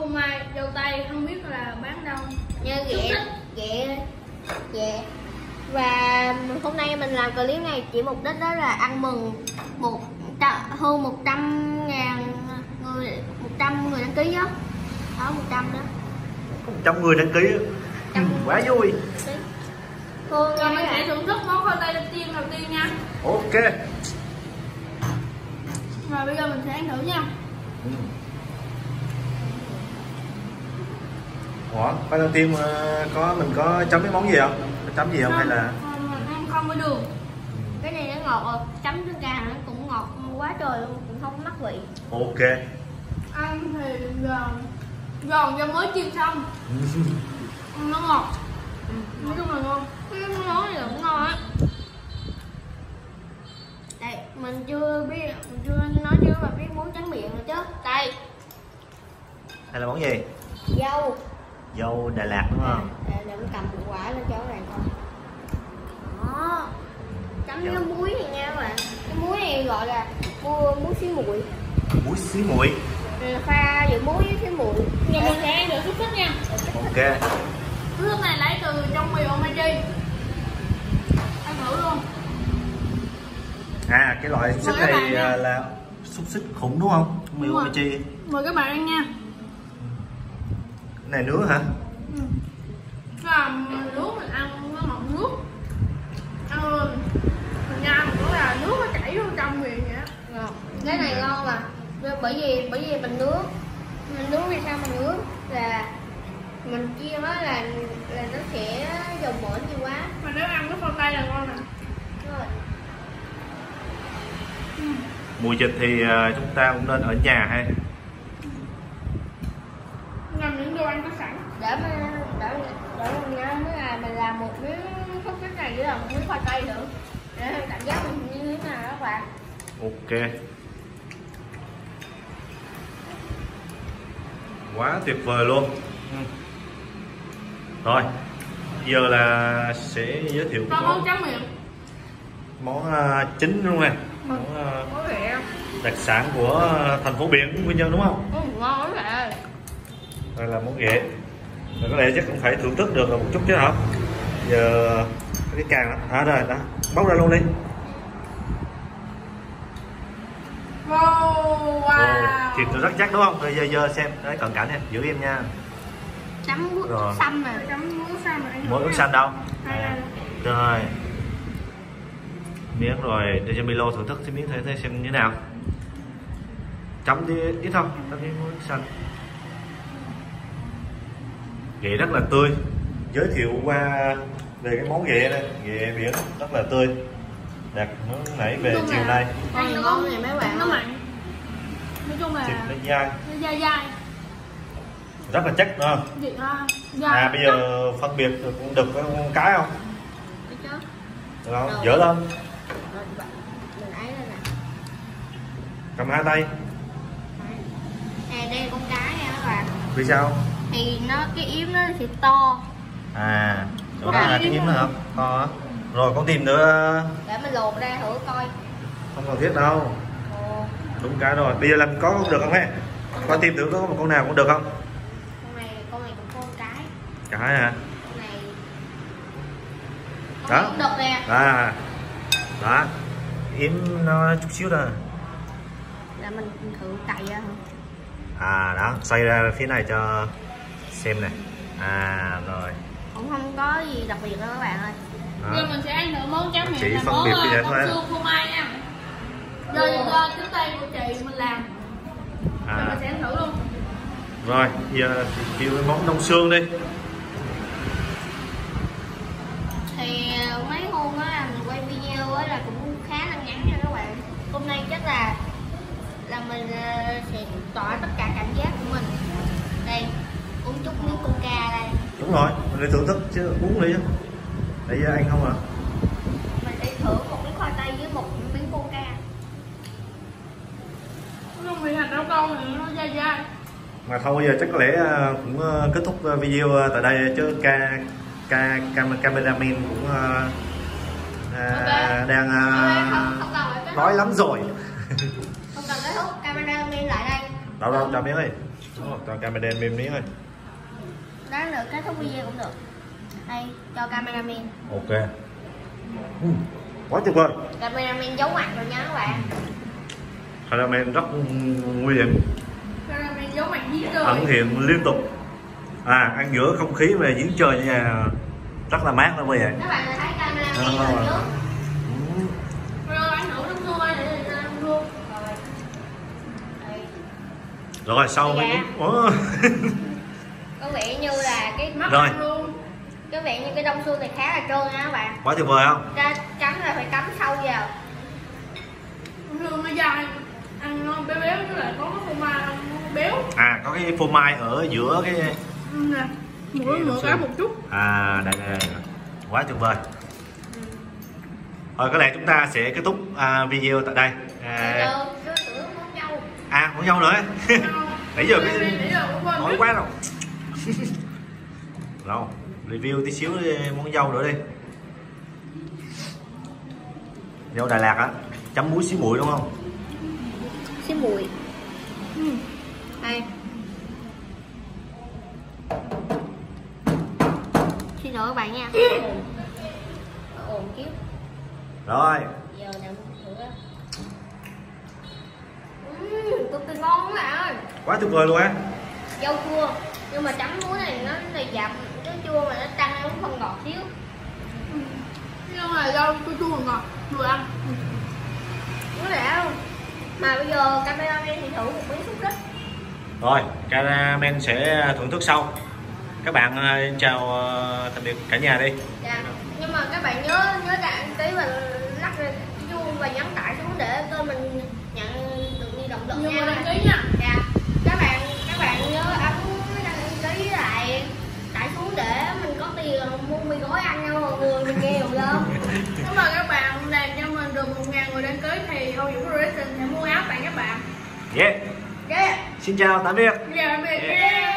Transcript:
phô mai, dâu tây không biết là bán đâu. Như ghẹ. Và hôm nay mình làm clip này chỉ mục đích đó là ăn mừng hơn 100.000 người, 100 người đăng ký đó. Đó 100 đó. 100 người đăng ký. Quá vui. Rồi mình sẽ thưởng thức món khoai tây đầu tiên nha. Ok. Rồi bây giờ mình sẽ ăn thử nha. Ủa, khoai đầu tiên mình có chấm cái món gì không? Có chấm gì không hay là không có đường. Cái này nó ngọt rồi, chấm trứng gà nó cũng ngọt quá trời luôn, cũng không mắc vị. ok. Ăn thì giòn do mới chiên xong. Nó ngọt. Nói chung là ngon. Món này cũng ngon á. Đây, mình chưa nói chưa mà biết muốn tráng miệng rồi chứ. Đây. Hay là món gì? Dâu. Dâu Đà Lạt đúng không? Để mình cầm một quả lên cho các bạn coi. Đó. Chấm với muối này nha các bạn. Cái muối này gọi là muối xí muội. Muối xí muội. Pha giữa muối với xí muội. Giờ mình sẽ ăn được xúc xích nha. Ok. Xúc xích này lấy từ trong mì omachi. Ăn thử luôn. À, cái loại xích này là xúc xích khủng đúng không? Mì omachi. Mời các bạn ăn nha. Cái này nướng hả? Là nước mình ăn nó ngọt nước. Ăn luôn. Mình nhai cũng là nước nó chảy vô trong miệng vậy á. Cái này ngon mà. Bởi vì mình nướng vì sao mình nướng là mình chiên đó là nó sẽ dầu mỡ nhiều quá. Mà nếu ăn cái phô tây là ngon nè. Rồi. Mùa dịch thì chúng ta cũng nên ở nhà hay Làm những đồ ăn có sẵn. Để mình nhớ là mình làm một miếng xúc xích này với là một miếng khoai tây nữa để cảm giác mình như thế nào đó các bạn. ok. Quá tuyệt vời luôn. Rồi giờ là sẽ giới thiệu Còn món tráng miệng. món chính luôn nè, món Có vẻ đặc sản của thành phố biển Quy Nhơn đúng không? ngon lắm bạn. Đây là món ghẹ. Rồi có lẽ chắc cũng phải thưởng thức được một chút chứ hả? Giờ cái càng đó, rồi đó, bóc ra luôn đi. Wow. Thịt nó rất chắc đúng không? Rồi giờ xem đấy, cận cảnh nha, giữ im nha. Chấm Rồi. nước xăm nè. Chấm muối xanh mà ăn. Mỗi ướp xanh đâu? Đây. Rồi. Miếng rồi để cho Milo thưởng thức cái miếng thấy xem như thế nào. Chấm đi ít thôi, chấm đi muối xanh. Ghẹ rất là tươi. Giới thiệu qua về cái món ghẹ này, ghẹ biển rất là tươi. Đặt món nãy về chiều nay. Ăn ngon này mấy bạn. Nó mặn. Nói chung là Thịt nó dai. nó dai. Rất là chắc đúng không? Thịt dai. À bây giờ phân biệt được con cái không? Được không? Dở lên. Mình ấy lên nè. Cầm hai tay. Đây là con cái nha các bạn. Vì sao? Thì cái yếm nó thì to. À, đó là cái yếm nữa hả? To hả? Rồi con tìm nữa. Để mình lột ra thử coi. Không cần thiết đâu. Đúng cái rồi. Bây giờ làm có không được không hả? Con tìm thử có một con nào cũng được không? Con này cũng con cái. Cái hả? Con này. Con Đó. này cũng được nè. À. Đó. Yếm nó chút xíu thôi. Là mình thử cày ra hả? À đó, xoay ra phía này cho xem nè. À rồi. Cũng không có gì đặc biệt đâu các bạn ơi. Giờ mình sẽ ăn thử món tráng miệng Chỉ là phân món biệt như vậy đông thôi. xương phô mai nha. Do chính tay của chị mình làm. Rồi mình sẽ ăn thử luôn. Rồi, giờ kêu cái món đông xương đi. Thì mấy hôm á mình quay video á là cũng khá là ngắn nha các bạn. Hôm nay chắc là mình sẽ tỏa tất cả cảm giác của mình. Đây, uống chút miếng coca đây. Đúng rồi, mình phải thưởng thức chứ uống đi chứ. Để giờ ăn không à? Mình sẽ thử một miếng khoai tây với một miếng coca. Không bị hành rau câu thì nó dai. Mà thôi giờ chắc có lẽ cũng kết thúc video tại đây chứ cameraman cũng đang nói lắm rồi. Không cần kết thúc, cameraman lại đây. Đâu cho miếng đi. Cho camera mềm miếng thôi. Đáng được, kết thúc video cũng được. Đây, cho cameraman. Ok. Quá tuyệt vời. Cameraman giấu mặt rồi nha các bạn. Cameraman rất nguy hiểm. Cameraman giấu mặt giếng trời. Ẩn hiện liên tục. Ăn giữa không khí về giếng trời nha, rất là mát đó bây giờ. Các bạn thấy cameraman rồi trước. Rồi anh thử nước mưa để ăn luôn. Rồi sau mấy Có vẻ như là cái Mắt rồi. ăn luôn. có vẻ như cái đông xương này khá là trơn nha các bạn. Quá tuyệt vời không? Chấm là phải cắm sâu vào. Hương nó dai, ăn ngon béo béo, với lại có cái phô mai béo. Có cái phô mai ở giữa cái Nè, mỗi cái một chút. Đây. Quá tuyệt vời. Thôi có lẽ chúng ta sẽ kết thúc video tại đây. Món dâu nữa. Nãy giờ cái nói quá rồi. Rồi, review tí xíu đi, món dâu nữa đi. Dâu Đà Lạt á, chấm muối xí muội đúng không? Xí muội. Đây. Xin lỗi các bạn nha. Ồn kiếp. Rồi. Giờ nè thử á. Cực kỳ ngon các bạn ơi. Quá tuyệt vời luôn á. Dâu chua, nhưng mà chấm muối này nó dặm cái chua mà nó tăng nó không ngọt xíu. Nhưng mà rau chua ngọt, vừa ăn. Nó lẽ luôn. Mà bây giờ cameraman thì thử một miếng xúc xích. Rồi, cameraman sẽ thưởng thức sau. Các bạn chào tạm biệt cả nhà đi. Dạ. Nhưng mà các bạn nhớ đăng ký và lắc chuông và nhấn tải xuống để kênh mình nhận được đi động lực nha. Nhưng mà đăng ký nha. Dạ. Các bạn nhớ ấn đăng ký lại tải xuống để mình có tiền mua mì gói ăn nha mọi người, mình nghèo lắm. Nếu mà các bạn làm cho mình được 1000 người đăng ký thì Âu Dũng Racing sẽ mua áo tặng các bạn. Yeah. Yeah. Xin chào tạm biệt. Yeah.